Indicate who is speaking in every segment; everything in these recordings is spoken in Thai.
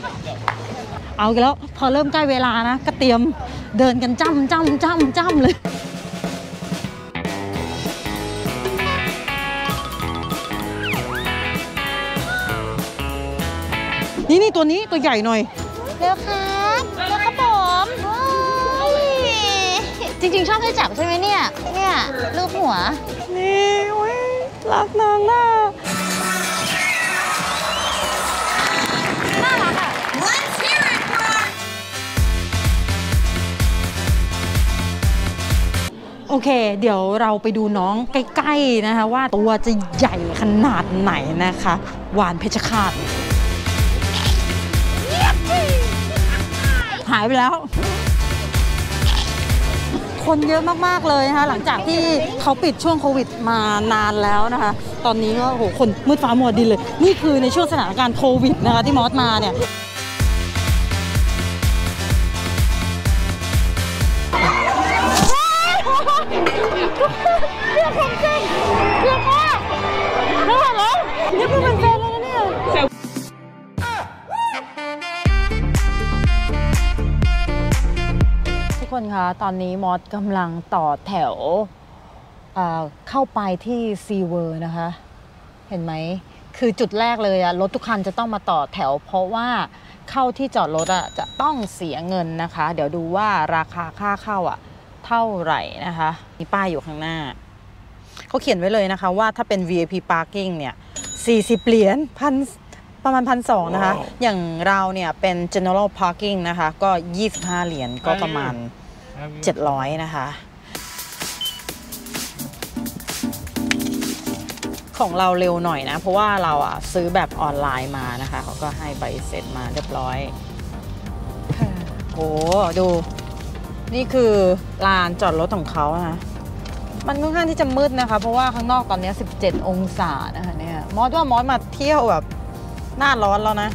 Speaker 1: เอากันแล้วพอเริ่มใกล้เวลานะก็เตรียมเดินกันจ้ำเลยนี่ตัวนี้ตัวใหญ่หน่อยเร็วครับผมจริงๆชอบให้จับใช่ไหมเนี่ยลูกหัวนี่รักนางน่ารักอ่ะโอเคเดี๋ยวเราไปดูน้องใกล้ๆนะคะว่าตัวจะใหญ่ขนาดไหนนะคะหวานเพชรฆาตหายไปแล้วคนเยอะมากๆเลยนะคะหลังจากที่เขาปิดช่วงโควิดมานานแล้วนะคะตอนนี้ก็โหคนมืดฟ้ามัวดินเลยนี่คือในช่วงสถานการณ์โควิดนะคะที่มอสมาเนี่ยเรียกคนจริงเรียกว่าไม่ไหวแล้วนี่คือเป็นแฟนแล้วนะเนี่ยทุกคนคะตอนนี้มอสกำลังต่อแถวเข้าไปที่ซีเวิร์นะคะเห็นไหมคือจุดแรกเลยอะรถทุกคันจะต้องมาต่อแถวเพราะว่าเข้าที่จอดรถอะจะต้องเสียเงินนะคะเดี๋ยวดูว่าราคาค่าเข้าอะเท่าไหร่นะคะมีป้ายอยู่ข้างหน้าเขาเขียนไว้เลยนะคะว่าถ้าเป็น VIP parking เนี่ย40 เหรียญประมาณ1,200นะคะ อย่างเราเนี่ยเป็น general parking นะคะก็25 เหรียญก็ประมาณ700นะคะของเราเร็วหน่อยนะเพราะว่าเราอ่ะซื้อแบบออนไลน์มานะคะเขาก็ให้ใบเสร็จมาเรียบร้อยโอ้ดูนี่คือลานจอดรถของเขานะมันค่อนข้างที่จะมืดนะคะเพราะว่าข้างนอกตอนนี้17 องศานะคะเนี่ยมอสมาเที่ยวแบบหน้าร้อนแล้วนะ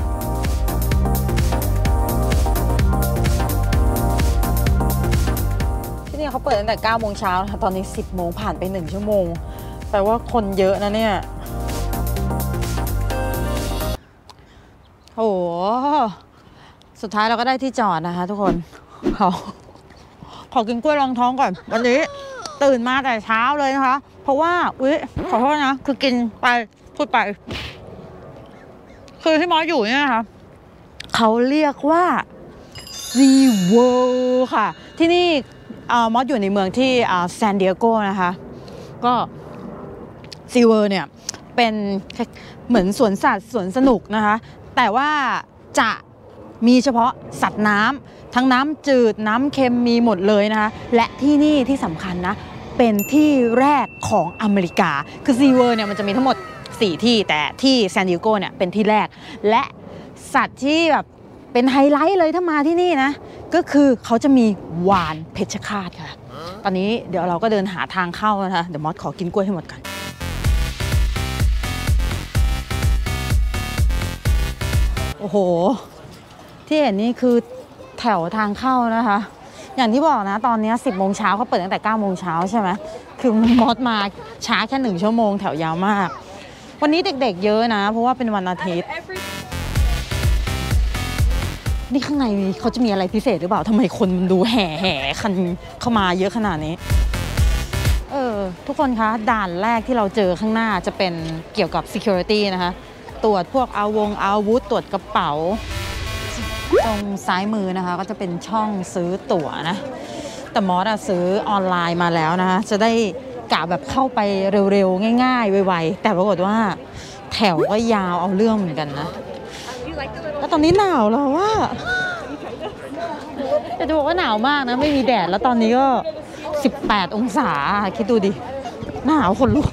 Speaker 1: ที่นี่เขาเปิดตั้งแต่9 โมงเช้าค่ะตอนนี้10 โมงผ่านไป1 ชั่วโมงแปลว่าคนเยอะนะเนี่ยโอ้โหสุดท้ายเราก็ได้ที่จอดนะคะทุกคนขอกินกล้วยรองท้องก่อนวันนี้ตื่นมาแต่เช้าเลยนะคะเพราะว่าขอโทษนะคือกินไปพูดไปคือที่มอสอยู่เนี่ยนะคะเขาเรียกว่าซีเวิลด์ค่ะที่นี่มอสอยู่ในเมืองที่ซานดิเอโกนะคะก็ซีเวิลด์เนี่ยเป็นเหมือนสวนสัตว์สวนสนุกนะคะแต่ว่าจะมีเฉพาะสัตว์น้ำทั้งน้ำจืดน้ำเค็มมีหมดเลยนะคะและที่นี่ที่สำคัญนะเป็นที่แรกของอเมริกาคือซีเวิลด์เนี่ยมันจะมีทั้งหมด4 ที่แต่ที่ซานดิเอโกเนี่ยเป็นที่แรกและสัตว์ที่แบบเป็นไฮไลท์เลยถ้ามาที่นี่นะก็คือเขาจะมีวาฬเพชรฆาตค่ะตอนนี้เดี๋ยวเราก็เดินหาทางเข้านะคะเดี๋ยวมอสขอกินกล้วยให้หมดกันโอ้โหที่เห็นนี่คือแถวทางเข้านะคะอย่างที่บอกนะตอนนี้10 โมงเช้าเขาเปิดตั้งแต่9 โมงเช้าใช่ไหมคือมอสมาช้าแค่1 ชั่วโมงแถวยาวมากวันนี้เด็กๆเยอะนะเพราะว่าเป็นวันอาทิตย์นี่ข้างในเขาจะมีอะไรพิเศษหรือเปล่าทำไมคนมันดูแห่คันเข้ามาเยอะขนาดนี้ทุกคนคะด่านแรกที่เราเจอข้างหน้าจะเป็นเกี่ยวกับ security นะคะตรวจพวกอาวุธตรวจกระเป๋าตรงซ้ายมือนะคะก็จะเป็นช่องซื้อตั๋วนะแต่มอสซื้อออนไลน์มาแล้วนะคะจะได้กะแบบเข้าไปเร็วๆง่ายๆไวๆแต่ปรากฏว่าแถวก็ยาวเอาเรื่องเหมือนกันนะแล้วตอนนี้หนาวแล้วว่าจะบอกว่าหนาวมากนะไม่มีแดดแล้วตอนนี้ก็18 องศาคิดดูดิหนาวคนลุก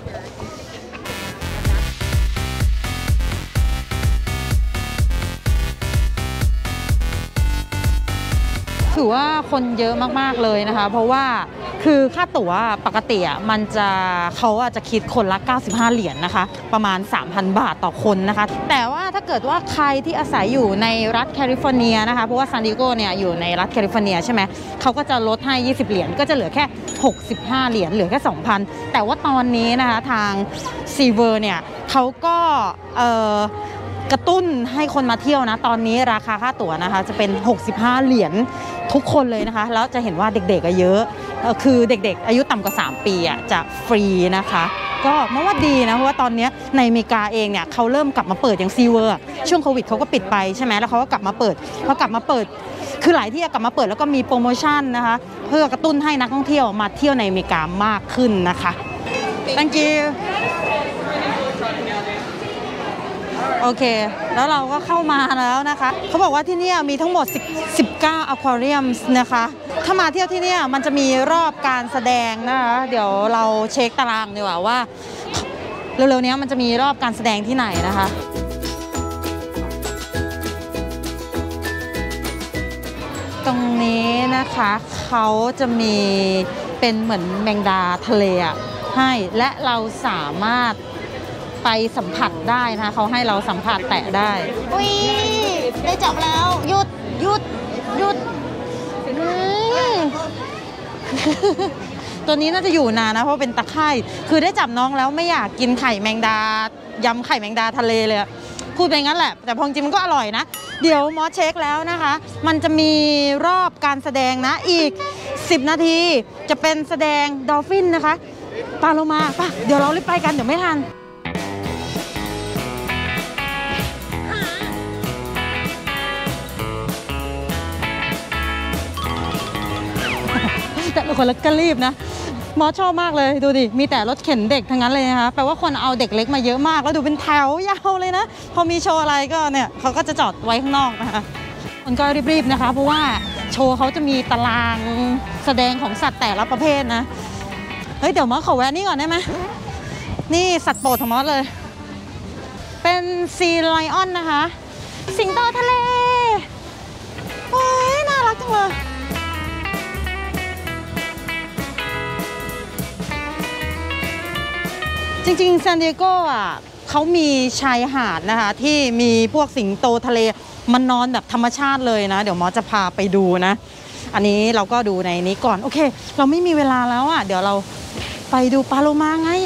Speaker 1: ถือว่าคนเยอะมากๆเลยนะคะเพราะว่าคือค่าตั๋วปกติเขาจะคิดคนละ95 เหรียญนะคะประมาณ 3,000 บาทต่อคนนะคะแต่ว่าถ้าเกิดว่าใครที่อาศัยอยู่ในรัฐแคลิฟอร์เนียนะคะเพราะว่าซานดิเอโกเนี่ยอยู่ในรัฐแคลิฟอร์เนียใช่ไหมเขาก็จะลดให้20 เหรียญก็จะเหลือแค่65 เหรียญเหลือแค่ 2,000 แต่ว่าตอนนี้นะคะทางซีเวิลด์เนี่ยเขาก็กระตุ้นให้คนมาเที่ยวนะตอนนี้ราคาค่าตั๋วนะคะจะเป็น65เหรียญทุกคนเลยนะคะแล้วจะเห็นว่าเด็กๆเยอะคือเด็กๆอายุต่ำกว่า3ปีจะฟรีนะคะก็มาว่าดีนะเพราะว่าตอนนี้ในอเมริกาเองเนี่ยเขาเริ่มกลับมาเปิดอย่างซีเวอร์ช่วงโควิดเขาก็ปิดไปใช่ไหมแล้วเขาก็กลับมาเปิดพอกลับมาเปิดคือหลายที่กลับมาเปิดแล้วก็มีโปรโมชั่นนะคะเพื่อกระตุ้นให้นักท่องเที่ยวมาเที่ยวในอเมริกามากขึ้นนะคะ Thank you โอเคแล้วเราก็เข้ามาแล้วนะคะเขาบอกว่าที่นี่มีทั้งหมด19 aquarium นะคะถ้ามาเที่ยวที่นี่มันจะมีรอบการแสดงนะคะเดี๋ยวเราเช็คตารางดีกว่าว่าเร็วๆนี้มันจะมีรอบการแสดงที่ไหนนะคะตรงนี้นะคะเขาจะมีเป็นเหมือนแมงดาทะเลให้และเราสามารถไปสัมผัสได้นะคะเขาให้เราสัมผัสแตะได้อุ้ยได้จับแล้วหยุดตัวนี้น่าจะอยู่นานนะเพราะเป็นตะไคร่คือได้จับน้องแล้วไม่อยากกินไข่แมงดายำไข่แมงดาทะเลเลยพูดไปงั้นแหละแต่พอจริงมันก็อร่อยนะเดี๋ยวมอสเช็คแล้วนะคะมันจะมีรอบการแสดงนะอีก10 นาทีจะเป็นแสดงดอลฟินนะคะปลาโลมาป่ะเดี๋ยวเรารีบไปกันเดี๋ยวไม่ทันแต่ละคนแล้วก็รีบนะมอชอบมากเลยดูดิมีแต่รถเข็นเด็กทั้งนั้นเลยนะคะแปลว่าคนเอาเด็กเล็กมาเยอะมากแล้วดูเป็นแถวยาวเลยนะพอมีโชว์อะไรก็เนี่ยเขาก็จะจอดไว้ข้างนอกนะคะคนก็รีบๆนะคะเพราะว่าโชว์เขาจะมีตารางแสดงของสัตว์แต่ละประเภทนะเฮ้ยเดี๋ยวมอขอแวะนี่ก่อนได้ไหมนี่สัตว์โปรดของมอเลยเป็นซีไลออนนะคะสิงโตทะเลโอ้ยน่ารักจังเลยจริงๆซานดิเอโกเขามีชายหาดนะคะที่มีพวกสิงโตทะเลมันนอนแบบธรรมชาติเลยนะเดี๋ยวมอจะพาไปดูนะอันนี้เราก็ดูในนี้ก่อนโอเคเราไม่มีเวลาแล้วเดี๋ยวเราไปดูปลาโลมาไง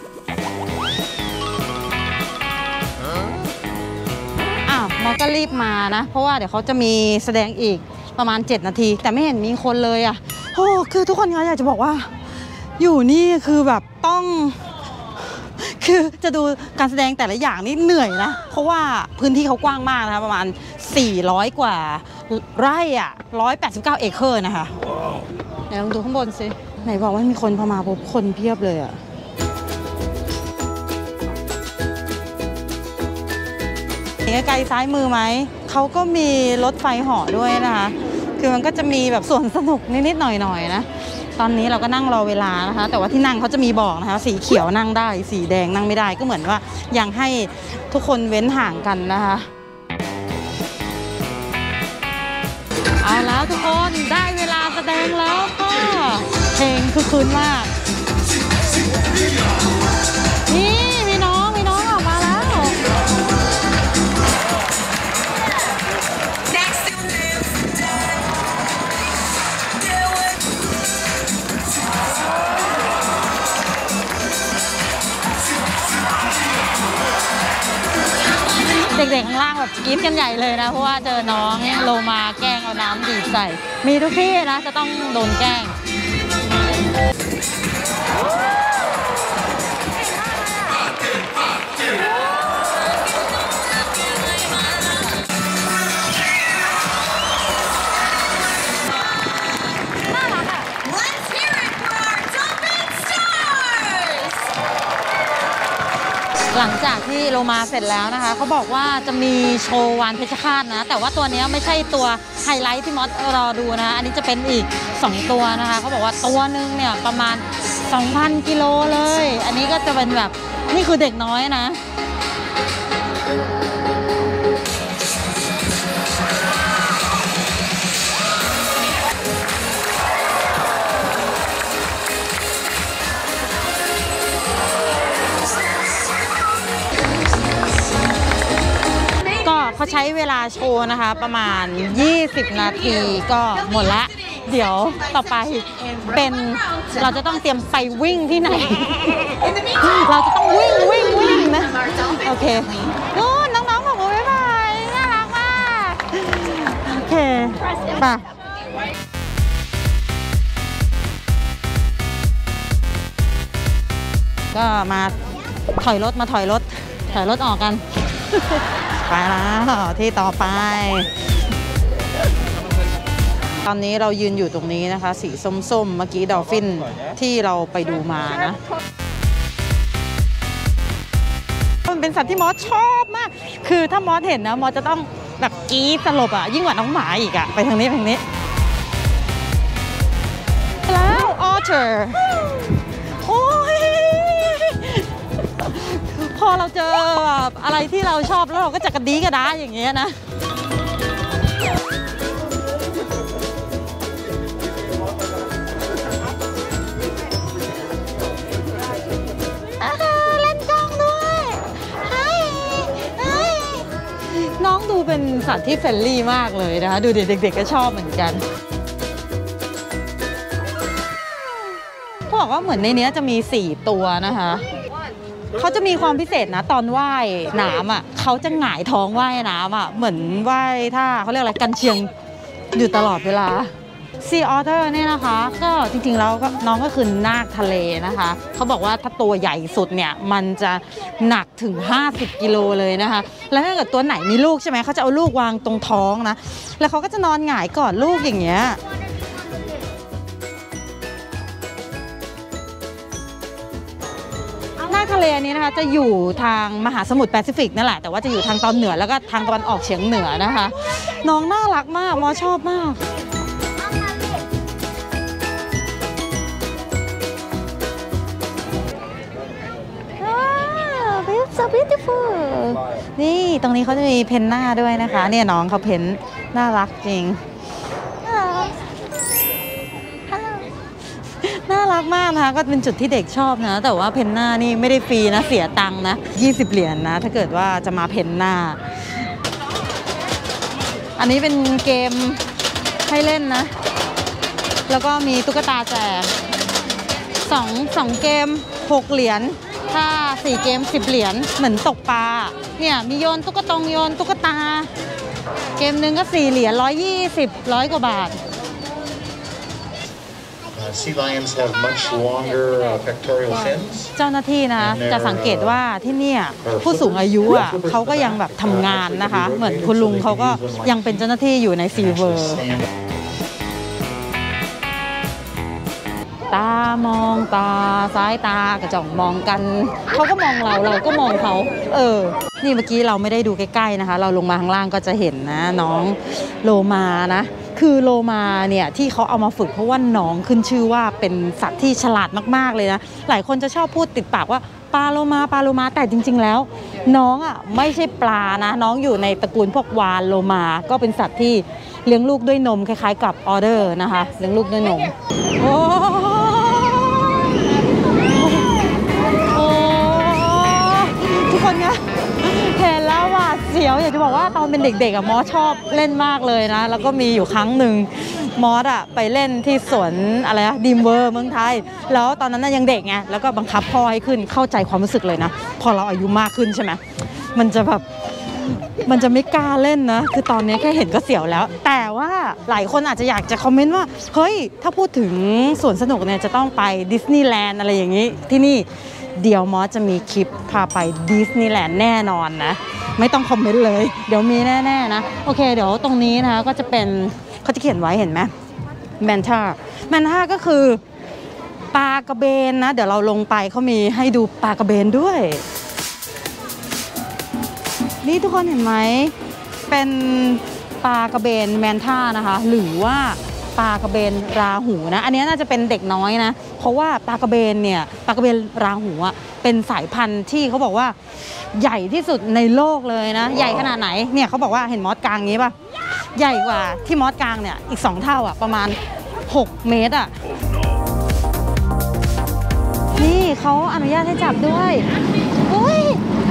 Speaker 1: มอก็รีบมานะเพราะว่าเดี๋ยวเขาจะมีแสดงอีกประมาณ7 นาทีแต่ไม่เห็นมีคนเลยโอ้คือทุกคนอยากจะบอกว่าอยู่นี่คือแบบต้องคือจะดูการแสดงแต่ละอย่างนี่เหนื่อยนะเพราะว่าพื้นที่เขากว้างมากนะคะประมาณ400 กว่าไร่189 เอเคอร์นะคะไหนลองดูข้างบนสิไหนบอกว่ามีคนพอมาปุ๊บคนเพียบเลยไกลๆซ้ายมือไหมเขาก็มีรถไฟเหาะด้วยนะคะคือมันก็จะมีแบบส่วนสนุกนิดๆหน่อยๆนะตอนนี้เราก็นั่งรอเวลานะคะแต่ว่าที่นั่งเขาจะมีบอกนะคะสีเขียวนั่งได้สีแดงนั่งไม่ได้ก็เหมือนว่ายังให้ทุกคนเว้นห่างกันนะคะเอาแล้วทุกคนได้เวลาแสดงแล้วค่ะเพลงคือคืนมากนี่มีน้องออกมาแล้วเด็กๆข้างล่างแบบกรี๊ดกันใหญ่เลยนะเพราะว่าเจอน้องโลมาแกล้งเอาน้ำดีดใส่มีทุกที่นะจะต้องโดนแกล้งหลังจากที่โลมาเสร็จแล้วนะคะเขาบอกว่าจะมีโชว์วานเพชรฆาตนะแต่ว่าตัวนี้ไม่ใช่ตัวไฮไลท์ที่มอสรอดูนะอันนี้จะเป็นอีก2 ตัวนะคะเขาบอกว่าตัวนึงเนี่ยประมาณ 2,000 กิโลเลยอันนี้ก็จะเป็นแบบนี่คือเด็กน้อยนะ เขาใช้เวลาโชว์นะคะประมาณ20 นาทีก็หมดละเดี๋ยวต่อไปเป็นเราจะต้องเตรียมไปวิ่งที่ไหน เราจะต้องวิ่งนะโอเคน้องๆบอกว่าป่ะก็มาถอยรถออกกัน ไปแล้วที่ต่อไป ตอนนี้เรายืนอยู่ตรงนี้นะคะสีส้มๆเมื่อกี้ดอลฟินที่เราไปดูมานะมันเป็นสัตว์ที่มอสชอบมากคือถ้ามอสเห็นนะมอสจะต้องแบบกรี๊ดสลบอ่ะยิ่งกว่าน้องหมาอีกอ่ะไปทางนี้แล้วออเทอร์โอ้ยพอเราเจอแบบอะไรที่เราชอบแล้วเราก็จะกระดี้กระด้าอย่างเงี้ยนะน้องดูเป็นสัตว์ที่เฟรนลี่มากเลยนะคะดูเด็กๆก็ชอบเหมือนกันเขาบอกว่าเหมือนในนี้จะมี4ตัวนะคะเขาจะมีความพิเศษนะตอนว่ายน้ำอ่ะเขาจะหงายท้องว่ายน้ำอ่ะเหมือนว่ายท่าเขาเรียกอะไรกันเชียงอยู่ตลอดเวลาซีออเทอร์เนี่ยนะคะก็จริงๆแล้วน้องก็คือนาคทะเลนะคะเขาบอกว่าถ้าตัวใหญ่สุดเนี่ยมันจะหนักถึง50 กิโลเลยนะคะแล้วถ้าเกิดตัวไหนมีลูกใช่ไหมเขาจะเอาลูกวางตรงท้องนะแล้วเขาก็จะนอนหงายกอดลูกอย่างเงี้ยนาคทะเลนี้นะคะจะอยู่ทางมหาสมุทรแปซิฟิกนั่นแหละแต่ว่าจะอยู่ทางตอนเหนือแล้วก็ทางตะวันออกเฉียงเหนือนะคะน้องน่ารักมากมอชอบมากso beautiful นี่ตรงนี้เขาจะมีเพนหน้าด้วยนะคะเนี่ยน้องเขาเพนน่ารักจริงน่ารักมากนะคะก็เป็นจุดที่เด็กชอบนะแต่ว่าเพนหน้านี่ไม่ได้ฟรีนะเสียตังค์นะ20 เหรียญนะถ้าเกิดว่าจะมาเพนหน้าอันนี้เป็นเกมให้เล่นนะแล้วก็มีตุ๊กตาแจก2เกม6 เหรียญถ้า4 เกม10 เหรียญเหมือนตกปลาเนี่ยมีโยนตุ๊กตาเกมหนึ่งก็4 เหรียญ100 กว่าบาท
Speaker 2: Sea lions have much longer pectoral fins
Speaker 1: เจ้าหน้าที่นะจะสังเกตว่าที่นี่ผู้สูงอายุอ่ะเขาก็ยังแบบทำงานนะคะเหมือนคุณลุงเขาก็ยังเป็นเจ้าหน้าที่อยู่ในซีเวอร์ตามองตาซ้ายตากระจ่องมองกันเขาก็มองเราก็มองเขานี่เมื่อกี้เราไม่ได้ดูใกล้ๆนะคะเราลงมาข้างล่างก็จะเห็นนะน้องโลมานะคือโลมาเนี่ยที่เขาเอามาฝึกเพราะว่าน้องขึ้นชื่อว่าเป็นสัตว์ที่ฉลาดมากๆเลยนะหลายคนจะชอบพูดติดปากว่าปลาโลมาแต่จริงๆแล้วน้องอ่ะไม่ใช่ปลานะน้องอยู่ในตระกูลพวกวาฬโลมาก็เป็นสัตว์ที่เลี้ยงลูกด้วยนมคล้ายๆกับออเดอร์นะคะเลี้ยงลูกด้วยนมโอ้ทุกคนเนี่ยเห็นแล้วหวาดเสียวอยากจะบอกว่าตอนเป็นเด็กๆอะมอสชอบเล่นมากเลยนะแล้วก็มีอยู่ครั้งหนึ่งมอสอะไปเล่นที่สวนอะไรนะดีมเวอร์เมืองไทยแล้วตอนนั้นยังเด็กไงแล้วก็บังคับพ่อให้ขึ้นเข้าใจความรู้สึกเลยนะพอเราอายุมากขึ้นใช่ไหมมันจะไม่กล้าเล่นนะคือตอนนี้แค่เห็นก็เสียวแล้วแต่ว่าหลายคนอาจจะอยากจะคอมเมนต์ว่าเฮ้ยถ้าพูดถึงสวนสนุกเนี่ยจะต้องไปดิสนีย์แลนด์อะไรอย่างนี้ที่นี่เดี๋ยวมอสจะมีคลิปพาไปดิสนีย์แลนด์แน่นอนนะไม่ต้องคอมเมนต์เลยเดี๋ยวมีแน่ๆนะโอเคเดี๋ยวตรงนี้นะคะก็จะเป็นเขาจะเขียนไว้เห็นไหมแมนท่าก็คือปลากระเบนนะเดี๋ยวเราลงไปเขามีให้ดูปลากระเบนด้วยนี่ทุกคนเห็นไหมเป็นปลากระเบนแมนท่านะคะหรือว่าปลากระเบนราหูนะอันนี้น่าจะเป็นเด็กน้อยนะเพราะว่าปลากระเบนเนี่ยปลากระเบนราหูอ่ะเป็นสายพันธุ์ที่เขาบอกว่าใหญ่ที่สุดในโลกเลยนะใหญ่ขนาดไหนเนี่ยเขาบอกว่าเห็นมอสกลางนี้ป่ะใหญ่กว่าที่มอสกลางเนี่ยอีก2 เท่าอ่ะประมาณ6 เมตรอ่ะนี่เขาอนุญาตให้จับด้วยอุ้ย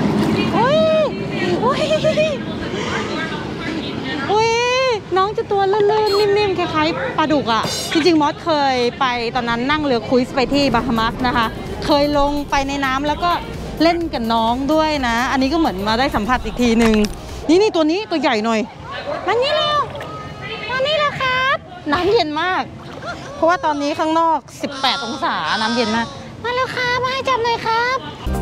Speaker 1: น้องจะตัวลื่นๆนิ่มๆคล้ายๆปลาดุกอ่ะจริงๆมอสเคยไปตอนนั้นนั่งเรือครูซไปที่บาฮามัสนะคะเคยลงไปในน้ำแล้วก็เล่นกับน้องด้วยนะอันนี้ก็เหมือนมาได้สัมผัสอีกทีนึงนี่ตัวนี้ตัวใหญ่หน่อยมานี่แล้วค่ะน้ำเย็นมากเพราะว่าตอนนี้ข้างนอก18 องศาน้ำเย็นมากมาแล้วครับมาให้จับหน่อยครับ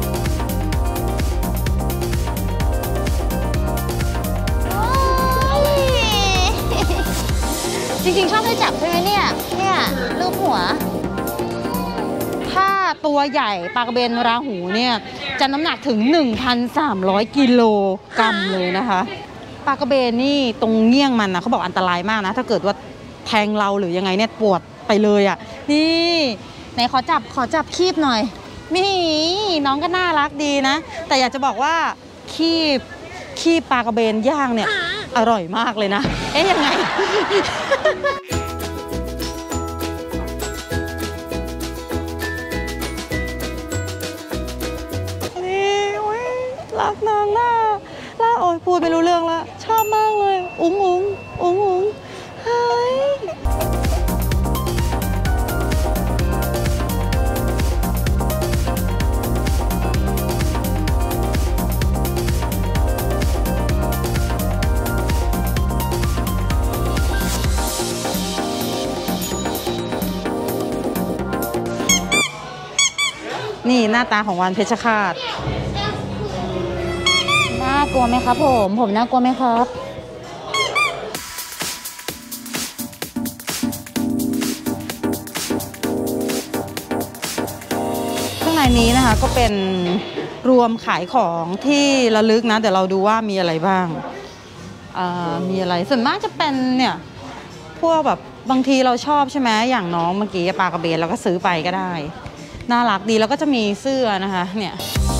Speaker 1: จริงๆชอบให้จับใช่ไหมเนี่ยรูปหัวถ้าตัวใหญ่ปลากระเบนราหูเนี่ยจะน้ำหนักถึง 1,300 กิโลกรัมเลยนะคะปลากระเบนนี่ตรงเงี้ยงมันนะเขาบอกอันตรายมากนะถ้าเกิดว่าแทงเราหรือยังไงเนี่ยปวดไปเลยอ่ะนี่ไหนขอจับคีบหน่อยนี่น้องก็น่ารักดีนะแต่อยากจะบอกว่าคีบปลากระเบนย่างเนี่ยอร่อยมากเลยนะเอ๊ะยังไงนี่รักนางน่าโอ้ยพูดไม่รู้เรื่องละชอบมากเลยอุ้งเฮ้ยนี่หน้าตาของวาฬเพชรฆาตน่ากลัวไหมครับผมน่ากลัวไหมครับข้างในนี้นะคะก็เป็นรวมขายของที่ระลึกนะเดี๋ยวเราดูว่ามีอะไรบ้างมีอะไรส่วนมากจะเป็นเนี่ยพวกแบบบางทีเราชอบใช่ไหมอย่างน้องเมื่อกี้ปลากระเบนเราก็ซื้อไปก็ได้น่ารักดีแล้วก็จะมีเสื้อนะคะเนี่ย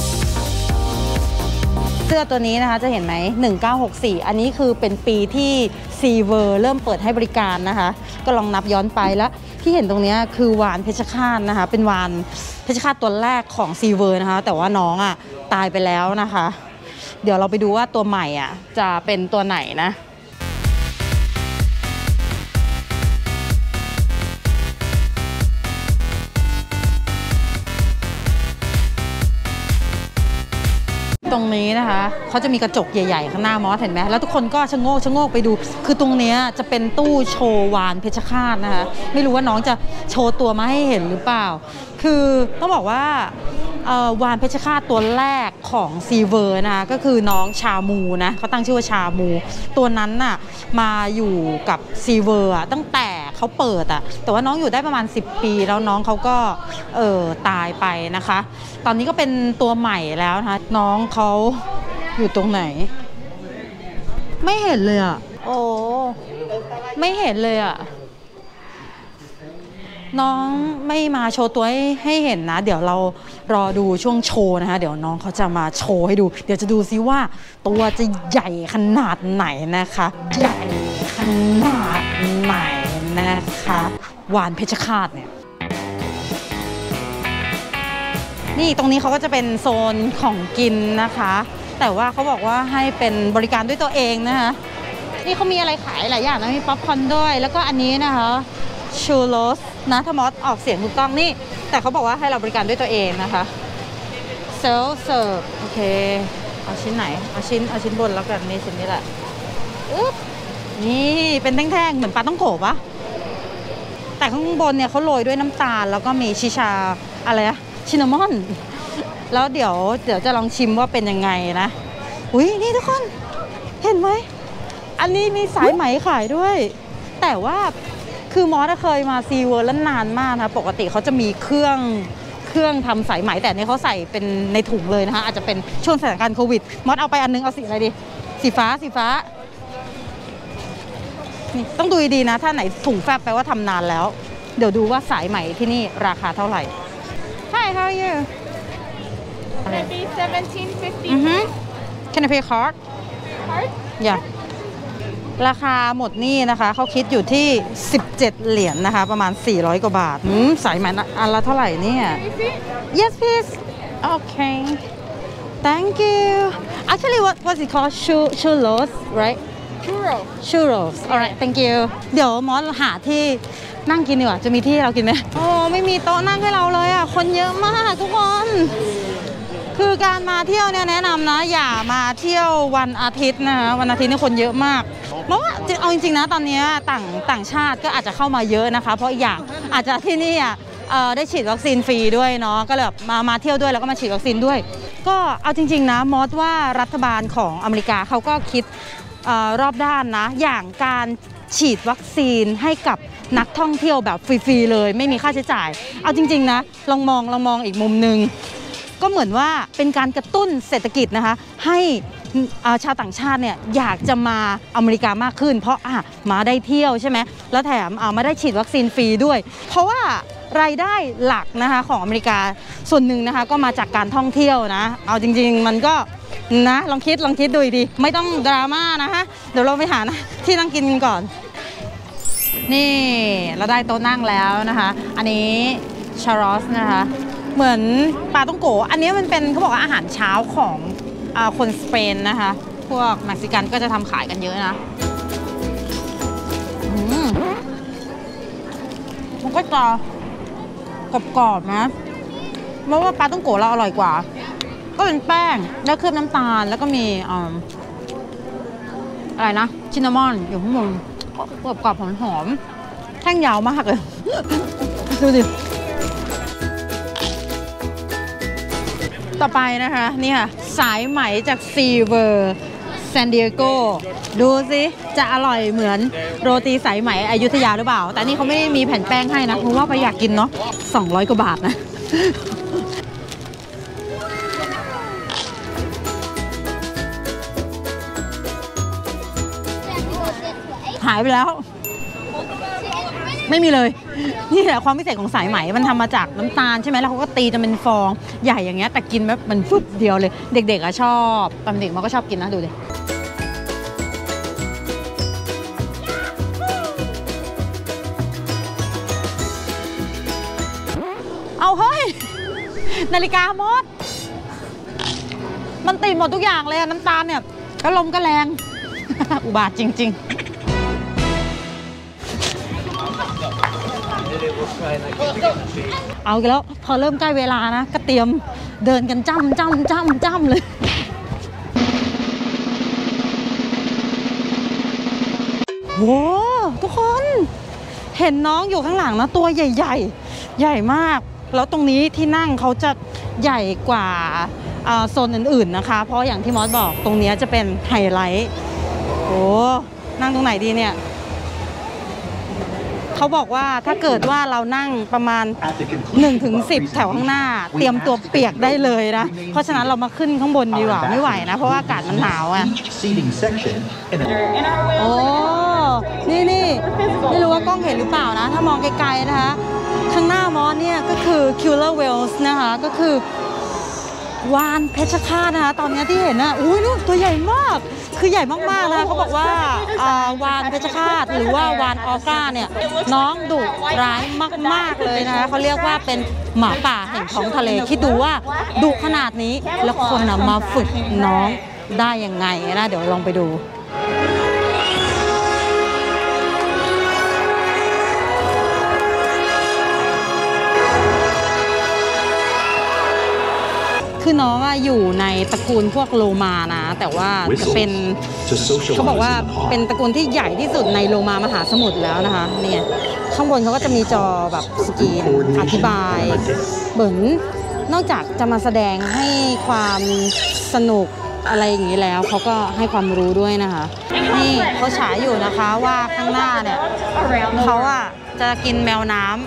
Speaker 1: เสื้อตัวนี้นะคะจะเห็นไหม1964อันนี้คือเป็นปีที่ซีเวอร์เริ่มเปิดให้บริการนะคะก็ลองนับย้อนไปแล้วที่เห็นตรงนี้คือวาฬเพชรฆาตนะคะเป็นวาฬเพชรฆาตตัวแรกของซีเวอร์นะคะแต่ว่าน้องตายไปแล้วนะคะเดี๋ยวเราไปดูว่าตัวใหม่จะเป็นตัวไหนนะตรงนี้นะคะเขาจะมีกระจกใหญ่ๆข้างหน้ามอสเห็นไหมแล้วทุกคนก็ชะโงกไปดูคือตรงนี้จะเป็นตู้โชว์วาฬเพชรฆาตนะคะไม่รู้ว่าน้องจะโชว์ตัวมาให้เห็นหรือเปล่าคือต้องบอกว่าวาฬเพชรฆาตตัวแรกของซีเวอร์นะคะก็คือน้องชามูนะเขาตั้งชื่อว่าชามูตัวนั้นน่ะมาอยู่กับซีเวอร์ตั้งแต่เขาเปิดแต่ว่าน้องอยู่ได้ประมาณ10 ปีแล้วน้องเขาก็ตายไปนะคะตอนนี้ก็เป็นตัวใหม่แล้วนะคะน้องเขาอยู่ตรงไหนไม่เห็นเลยโอ้ไม่เห็นเลยน้องไม่มาโชว์ตัวให้เห็นนะเดี๋ยวเรารอดูช่วงโชว์นะคะเดี๋ยวน้องเขาจะมาโชว์ให้ดูเดี๋ยวจะดูซิว่าตัวจะใหญ่ขนาดไหนนะคะใหญ่ขนาดไหนนะคะวาฬเพชรฆาตเนี่ยนี่ตรงนี้เขาก็จะเป็นโซนของกินนะคะแต่ว่าเขาบอกว่าให้เป็นบริการด้วยตัวเองนะคะนี่เขามีอะไรขายหลายอย่างนะมีป๊อปคอร์นด้วยแล้วก็อันนี้นะคะชูโรสนะถ้ามอสออกเสียงถูกต้องนี่แต่เขาบอกว่าให้เราบริการด้วยตัวเองนะคะเซลเสิร์ฟโอเคเอาชิ้นไหนเอาชิ้นบนแล้วกันนี่ชิ้นนี้แหละนี่เป็นแท่งๆเหมือนปลาต้องโขปะแต่ข้างบนเนี่ยเขาโรยด้วยน้ำตาลแล้วก็มีชิชาอะไรชินนามอนแล้วเดี๋ยวจะลองชิมว่าเป็นยังไงนะอุ้ยนี่ทุกคนเห็นไหมอันนี้มีสายไหมขายด้วยแต่ว่าคือมอสเคยมาซีเวิร์แล้วนานมากนะปกติเขาจะมีเครื่องทำสายไหมแต่นี่เขาใส่เป็นในถุงเลยนะคะอาจจะเป็นช่วงสถานการณ์โควิดมอสเอาไปอันนึงเอาสีอะไรดีสีฟ้านี่ต้องดูดีๆนะถ้าไหนถุงแฟบแปลว่าทำนานแล้วเดี๋ยวดูว่าสายไหมที่นี่ราคาเท่าไหร่ Hi how are you
Speaker 3: Maybe 17.50
Speaker 1: Can I pay card Yeahราคาหมดนี่นะคะเขาคิดอยู่ที่17 เหรียญนะคะประมาณ400 กว่าบาทสายไหมอันละเท่าไหร่เนี่ย Yes please Okay Thank you Actually what's it called churros right Churros Alright Thank you เดี๋ยวมอสหาที่นั่งกินดีกว่าจะมีที่เรากินไหมโอ้ไม่มีโต๊ะนั่งให้เราเลยคนเยอะมากทุกคนคือการมาเที่ยวเนี่ยแนะนำนะอย่ามาเที่ยววันอาทิตย์นะคะวันอาทิตย์นี่คนเยอะมากเพราะว่าเอาจริงๆนะตอนนี้ต่างชาติก็อาจจะเข้ามาเยอะนะคะเพราะอย่างอาจจะที่นี่ได้ฉีดวัคซีนฟรีด้วยเนาะก็เลยแบบมาเที่ยวด้วยแล้วก็มาฉีดวัคซีนด้วยก็เอาจริงๆนะมอสว่ารัฐบาลของอเมริกาเขาก็คิดรอบด้านนะอย่างการฉีดวัคซีนให้กับนักท่องเที่ยวแบบฟรีๆเลยไม่มีค่าใช้จ่ายเอาจริงๆนะลองมองอีกมุมนึงก็เหมือนว่าเป็นการกระตุ้นเศรษฐกิจนะคะให้ชาวต่างชาติเนี่ยอยากจะมาอเมริกามากขึ้นเพราะมาได้เที่ยวใช่ไหมแล้วแถมมาได้ฉีดวัคซีนฟรีด้วยเพราะว่ารายได้หลักนะคะของอเมริกาส่วนหนึ่งนะคะก็มาจากการท่องเที่ยวนะเอาจริงๆมันก็นะลองคิดดูดีไม่ต้องดราม่านะคะเดี๋ยวเราไปหาที่นั่งกินกันก่อนนี่เราได้โต๊ะนั่งแล้วนะคะอันนี้ชารอสนะคะเหมือนปลาต้องโกอันนี้มันเป็นเขาบอกว่าอาหารเช้าของคนสเปนนะคะพวกเม็กซิกันก็จะทำขายกันเยอะนะมันก็จะกรอบๆนะเพราะว่าปลาต้องโกเราอร่อยกว่าก็เป็นแป้งแล้วเคลือบน้ำตาลแล้วก็มีอะไรนะชินนามอนอยู่ข้างบนกรอบๆหอมๆแท่งยาวมากเลยดูดิต่อไปนะคะนี่ค่ะสายไหมจากซีเวอร์ซานดิเอโกดูสิจะอร่อยเหมือนโรตีสายไหมอยุธยาหรือเปล่าแต่นี่เขาไม่ได้มีแผ่นแป้งให้นะเพราะว่าไปอยากกินเนาะ200 กว่าบาทนะหายไปแล้วไม่มีเลยนี่แหละความพิเศษของสายไหมมันทำมาจากน้ำตาลใช่ไหมแล้วเขาก็ตีจนเป็นฟองใหญ่อย่างเงี้ยแต่กินแบบมันฟึบเดียวเลยเด็กๆชอบตอนเด็กมันก็ชอบกินนะดูดิเอาเฮ้ยนาฬิกามดมันตีหมดทุกอย่างเลยน้ำตาลเนี่ยก็ลมก็แรง อุบาทจริงๆเอากันแล้วพอเริ่มใกล้เวลานะก็เตรียมเดินกันจ้ำเลยโว้ทุกคนเห็นน้องอยู่ข้างหลังนะตัวใหญ่มากแล้วตรงนี้ที่นั่งเขาจะใหญ่กว่าโซนอื่นๆนะคะเพราะอย่างที่มอสบอกตรงนี้จะเป็นไฮไลท์โอ้นั่งตรงไหนดีเนี่ยเขาบอกว่าถ้าเกิดว่าเรานั่งประมาณ 1-10 แถวข้างหน้าเตรียมตัวเปียกได้เลยนะเพราะฉะนั้นเรามาขึ้นข้างบนดีกว่าไม่ไหวนะเพราะว่าอากาศมันหนาวอ่ะโอ้นี่ไม่รู้ว่ากล้องเห็นหรือเปล่านะถ้ามองไกลๆนะคะข้างหน้ามอสเนี่ยก็คือ Killer Whales นะคะก็คือวาฬเพชรฆาตนะคะตอนนี้ที่เห็นนะอุ้ยนู่นตัวใหญ่มากคือใหญ่มากๆนะคะเขาบอกว่าวาฬเพชรฆาตหรือว่าวาฬออก้าเนี่ยน้องดุร้ายมากๆเลยนะคะเขาเรียกว่าเป็นหมาป่าแห่งท้องทะเลคิดดูว่าดุขนาดนี้แล้วคนมาฝึกน้องได้ยังไงนะเดี๋ยวลองไปดูคือน้องอยู่ในตระกูลพวกโลมานะแต่ว่าจะเป็นเขาบอกว่าเป็นตระกูลที่ใหญ่ที่สุดในโลมามหาสมุทรแล้วนะคะเนี่ยข้างบนเขาก็จะมีจอแบบสกรีนอธิบายเหมือนนอกจากจะมาแสดงให้ความสนุกอะไรอย่างนี้แล้วเขาก็ให้ความรู้ด้วยนะคะนี่เขาฉายอยู่นะคะว่าข้างหน้าเนี่ยเขาจะกินแมวน้ำ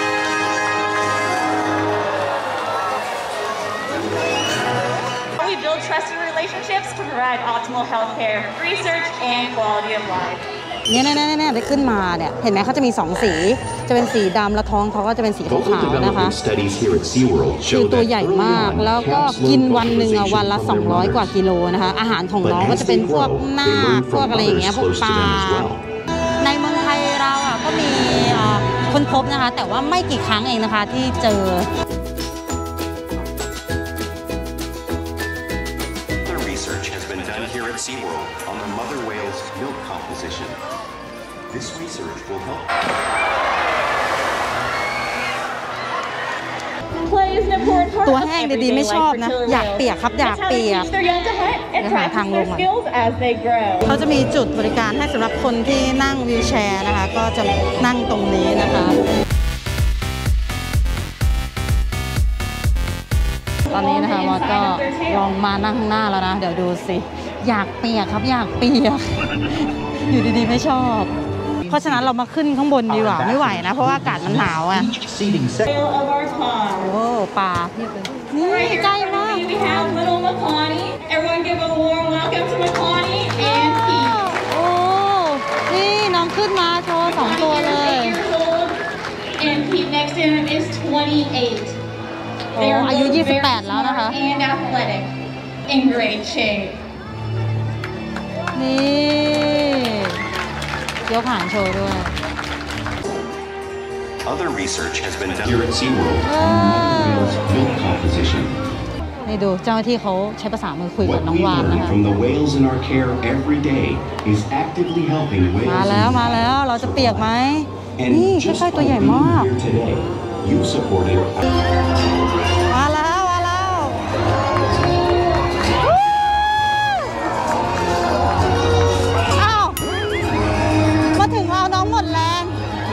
Speaker 3: Trusted relationships to provide optimal healthcare, research, and quality of life.
Speaker 1: เนี่ยได้ขึ้นมาเนี่ยเห็นไหมเขาจะมี2สีจะเป็นสีดำและท้องเขาก็จะเป็นสีขาวนะคะคือตัวใหญ่มากแล้วก็กินวันหนึ่งวันละ200 กว่ากิโลนะคะอาหารของน้องก็จะเป็นพวกหน้าพวกอะไรอย่างเงี้ยพวกปลาในเมืองไทยเราก็มีค้นพบนะคะแต่ว่าไม่กี่ครั้งเองนะคะที่เจอ
Speaker 4: Here at SeaWorld on the mother whale's milk composition. This research will help.
Speaker 3: Plays number
Speaker 1: ตัวแห้งดีๆไม่ชอบนะอยากเปียกครับอยากเปียกทางลงเขาจะมีจุดบริการให้สำหรับคนที่นั่งวีลแชร์นะคะก็จะนั่งตรงนี้นะคะตอนนี้นะคะมอสก็ลองมานั่งข้างหน้าแล้วนะเดี๋ยวดูสิอยากเปียกครับอยากเปียกอยู่ดีๆไม่ชอบเพราะฉะนั้นเรามาขึ้นข้างบนดีกว่าไม่ไหวนะเพราะว่าอากาศมันหนาวอ่ะโอ้ป่านี่ใกล้มาก
Speaker 3: Everyone give a warm welcome to Makani and Pete.
Speaker 1: โอ้นี่น้องขึ้นมาโชว์2 ตัวเลย
Speaker 3: And Pete next to him is 28.
Speaker 1: โอ้อายุ28แล้วนะคะ
Speaker 3: And athletic in great shape.
Speaker 1: นี่เดี๋ยวผ่านโชว์ด้วย
Speaker 4: Other research has been done here at SeaWorld on mother whale's milk composition.
Speaker 1: นี่ดูเจ้าหน้าที่เขาใช้ภาษามือคุยกับ
Speaker 4: What
Speaker 1: น้อง
Speaker 4: we
Speaker 1: วาน
Speaker 4: learn
Speaker 1: นะคะ
Speaker 4: from the whales in our care every day is actively helping whales.
Speaker 1: มาแล้วเราจะเปียกไหมนี่
Speaker 4: And
Speaker 1: ใกล้
Speaker 4: just
Speaker 1: ๆตัว
Speaker 4: by
Speaker 1: ใหญ่
Speaker 4: being
Speaker 1: มาก
Speaker 4: here today, you supported.
Speaker 1: มาแล้วอ้าวมาถึงเราน้องหมดแรง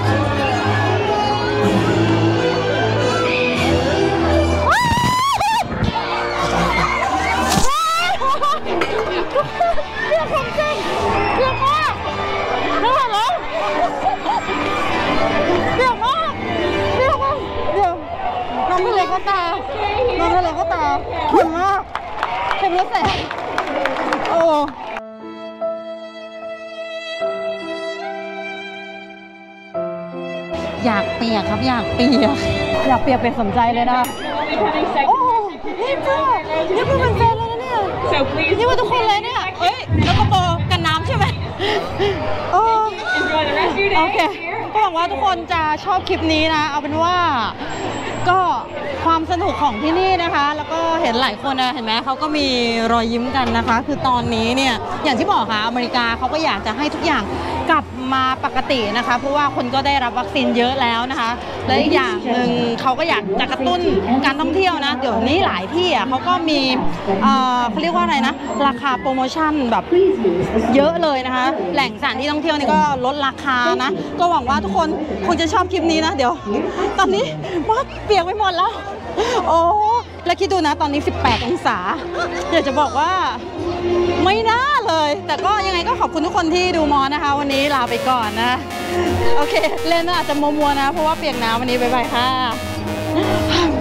Speaker 1: เปียกจริงเปียกมากไม่ไหวแล้วเปียกมากเดี๋ยวน้องทะเลก็ตาเข็มมากเข็มแล้วแสบโอ้อยากเปียกครับอยากเปียกเป็นสนใจเลยนะโอ้นี่เจ้านี่คือเป็นแฟนเลยนะเนี่ยนี่ว่าทุกคนเลยเนี่ยเอ้ยแล้วก็โปกันน้ำใช่ไหมโอ้โอเคก็หวังว่าทุกคนจะชอบคลิปนี้นะเอาเป็นว่าก็ความสนุกของที่นี่นะคะแล้วก็เห็นหลายคนนะเห็นไหมเขาก็มีรอยยิ้มกันนะคะคือตอนนี้เนี่ยอย่างที่บอกค่ะอเมริกาเขาก็อยากจะให้ทุกอย่างกลับมาปกตินะคะเพราะว่าคนก็ได้รับวัคซีนเยอะแล้วนะคะและอีกอย่างหนึ่งเขาก็อยากจะกระตุ้นการท่องเที่ยวนะเดี๋ยวนี้หลายที่เขาก็มีเขาเรียกว่าอะไรนะราคาโปรโมชั่นแบบเยอะเลยนะคะแหล่งสถานที่ท่องเที่ยวนี่ก็ลดราคานะก็หวังว่าทุกคนคงจะชอบคลิปนี้นะเดี๋ยวตอนนี้มดเปียกไปหมดแล้วโอ้แล้วคิดดูนะตอนนี้18 องศาอยากจะบอกว่าไม่น่าเลยแต่ก็ยังไงก็ขอบคุณทุกคนที่ดูมอนะคะวันนี้ลาไปก่อนนะโอเคเล่นอาจจะมัวๆนะเพราะว่าเปียกน้ำวันนี้บ๊ายบายค่ะ